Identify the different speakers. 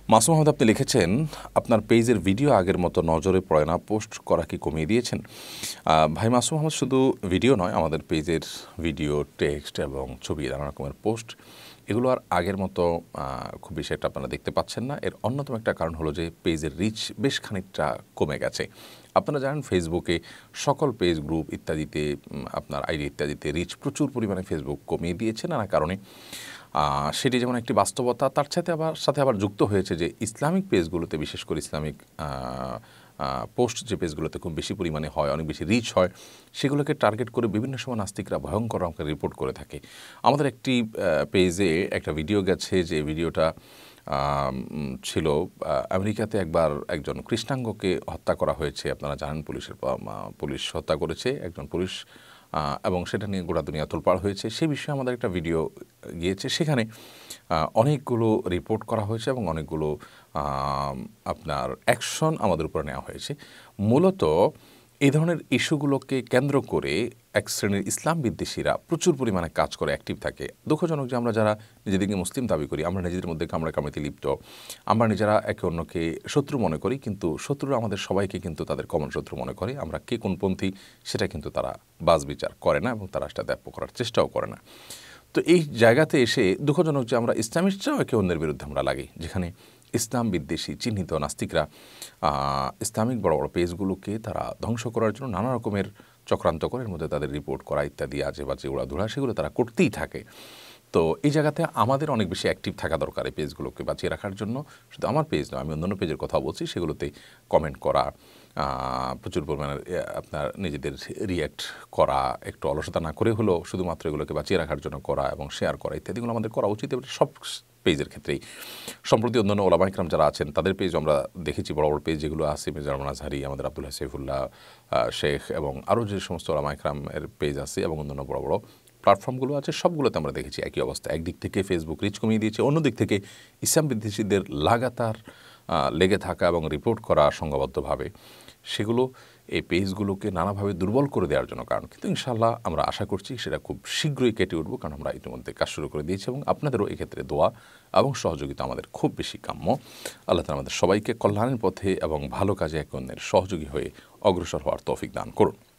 Speaker 1: মাসুম আহমদ আপনি লিখেছেন আপনার পেজের ভিডিও আগের মতো নজরে পড়ে না, পোস্ট করা কি কমিয়ে দিয়েছেন? ভাই মাসুম আহমদ, শুধু ভিডিও নয়, আমাদের পেজের ভিডিও, টেক্সট এবং ছবি নানা রকমের পোস্ট এগুলো আর আগের মতো খুব বেশি একটা আপনারা দেখতে পাচ্ছেন না। এর অন্যতম একটা কারণ হলো যে পেজের রিচ বেশ খানিকটা কমে গেছে। আপনারা জানেন ফেসবুকে সকল পেজ, গ্রুপ ইত্যাদিতে, আপনার আইডি ইত্যাদিতে রিচ প্রচুর পরিমাণে ফেসবুক কমিয়ে দিয়েছে নানা কারণে। সেটি যেমন একটি বাস্তবতা, তার সাথে আবার যুক্ত হয়েছে যে ইসলামিক পেজগুলোতে, বিশেষ করে ইসলামিক পোস্ট যে পেজগুলোতে খুব বেশি পরিমাণে হয়, অনেক বেশি রিচ হয়, সেগুলোকে টার্গেট করে বিভিন্ন সময় নাস্তিকরা ভয়ঙ্কর অঙ্কের রিপোর্ট করে থাকে। আমাদের একটি পেজে একটা ভিডিও গেছে, যে ভিডিওটা ছিল আমেরিকাতে একবার একজন কৃষ্ণাঙ্গকে হত্যা করা হয়েছে। আপনারা জানেন পুলিশ হত্যা করেছে একজন পুলিশ, এবং সেটা নিয়ে গোটা দুনিয়া তোলপাড় হয়েছে। সে বিষয়ে আমাদের একটা ভিডিও গিয়েছে, সেখানে অনেকগুলো রিপোর্ট করা হয়েছে এবং অনেকগুলো আপনার অ্যাকশন আমাদের উপর নেওয়া হয়েছে। মূলত এই ধরনের ইস্যুগুলোকে কেন্দ্র করে এক শ্রেণীর ইসলাম বিদ্বেষীরা প্রচুর পরিমাণে কাজ করে, অ্যাক্টিভ থাকে। দুঃখজনক যে আমরা যারা নিজেদেরকে মুসলিম দাবি করি, আমরা নিজেদের মধ্যে কামড়াকামড়িতে লিপ্ত, আমরা নিজেরা একে অন্যকে শত্রু মনে করি, কিন্তু শত্রুরা আমাদের সবাইকে কিন্তু তাদের কমন শত্রু মনে করে। আমরা কে কোনপন্থী সেটা কিন্তু তারা বাজ বিচার করে না এবং তারা সেটা ব্যাপ্য করার চেষ্টাও করে না। তো এই জায়গাতে এসে দুঃখজনক যে আমরা ইসলামিস্টরাও একে অন্যের বিরুদ্ধে আমরা লাগি, যেখানে ইসলাম বিদ্বেষী চিহ্নিত নাস্তিকরা ইসলামিক বড় বড় পেজগুলোকে তারা ধ্বংস করার জন্য নানা রকমের চক্রান্ত করে, এর মধ্যে তাদের রিপোর্ট করা ইত্যাদি আজে বাজে উড়াধুরা সেগুলো তারা করতেই থাকে। তো এই জায়গাতে আমাদের অনেক বেশি অ্যাক্টিভ থাকা দরকার এই পেজগুলোকে বাঁচিয়ে রাখার জন্য। শুধু আমার পেজ নয়, আমি অন্যান্য পেজের কথা বলছি, সেগুলোতে কমেন্ট করা, প্রচুর পরিমাণে আপনার নিজেদের রিয়্যাক্ট করা, একটু অলসতা না করে হলেও শুধুমাত্র এগুলোকে বাঁচিয়ে রাখার জন্য করা এবং শেয়ার করা ইত্যাদিগুলো আমাদের করা উচিত। এবং সব পেজের ক্ষেত্রেই সম্প্রতি অন্যান্য ওলামা ইকরাম যারা আছেন তাদের পেজ আমরা দেখেছি, বড় বড় পেজ যেগুলো আছে, মির্জা আজহারি, আমাদের আব্দুল্লাহ সাইফুল্লাহ, শেখ এবং আরও যে সমস্ত ওলামা ইকরামের পেজ আছে এবং অন্যান্য বড় বড় প্ল্যাটফর্মগুলো আছে, সবগুলোতে আমরা দেখেছি একই অবস্থা। একদিক থেকে ফেসবুক রিচ কমিয়ে দিয়েছে, অন্যদিক থেকে ইসলাম বিদ্বেষীদের লাগাতার লেগে থাকা এবং রিপোর্ট করা সংঘবদ্ধভাবে সেগুলো এই পেজগুলোকে নানাভাবে দুর্বল করে দেওয়ার জন্য কারণ। কিন্তু ইনশাআল্লাহ আমরা আশা করছি সেটা খুব শীঘ্রই কেটে উঠবো, কারণ আমরা ইতিমধ্যে কাজ শুরু করে দিয়েছি এবং আপনাদেরও এক্ষেত্রে দোয়া এবং সহযোগিতা আমাদের খুব বেশি কাম্য। আল্লাহ তাআলা আমাদের সবাইকে কল্যাণের পথে এবং ভালো কাজে একে অন্যের সহযোগী হয়ে অগ্রসর হওয়ার তৌফিক দান করুন।